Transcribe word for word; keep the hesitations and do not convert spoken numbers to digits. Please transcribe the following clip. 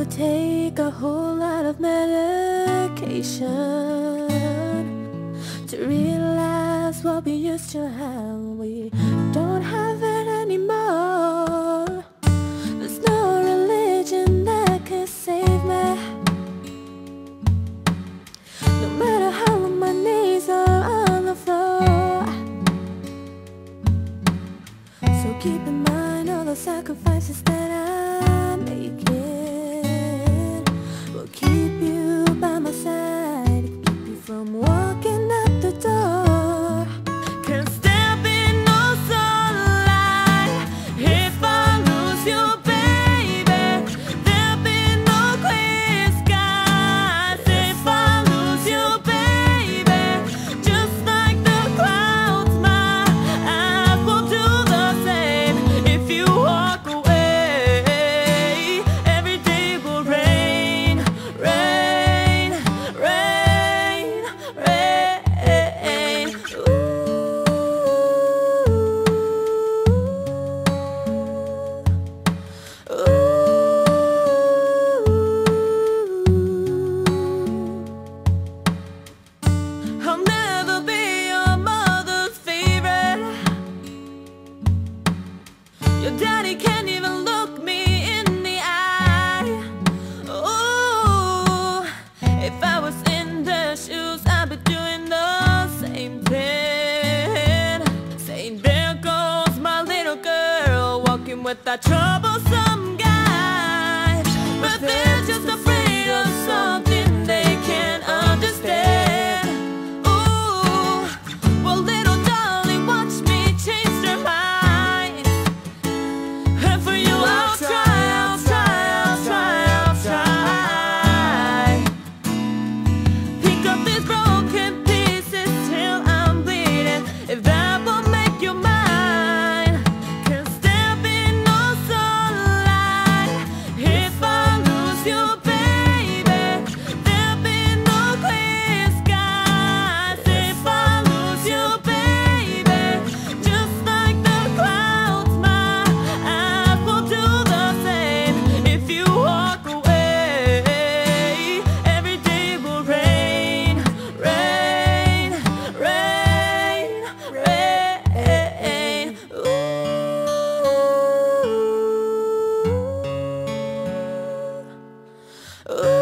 take a whole lot of medication to realize what we used to have. We don't have it anymore. There's no religion that could save me. No matter how long my knees are on the floor. So keep in mind all the sacrifices that I'm making. Will keep you by my side, keep you from walking out the door. 'Cause there'll be no sunlight if I lose you, baby. There'll be no clear skies if I lose you, baby. Just like the clouds, my eyes will do the same. If you walk away, every day will rain, rain, rain, rain. Ooh. Ooh. I'll never be your mother's favorite. Your daddy can't even look me in the eye. Ooh, if I was in their shoes, I'd be doing the same thing. Saying, there goes my little girl, walking with that troublesome guy. But they're just afraid of something they can't understand. Ooh, well, little darling, watch me change their mind. And for you, I'll try, I'll try, I'll try, I'll try. Pick up these broken pieces till I'm bleeding, if that will make you mine. 'Cause there'll be no sunlight if I lose you, baby. There'll be no clear skies if I lose you, baby. Just like the clouds, my eyes will do the same. If you walk away, every day will rain, rain, rain, rain. Ooh. Ooh.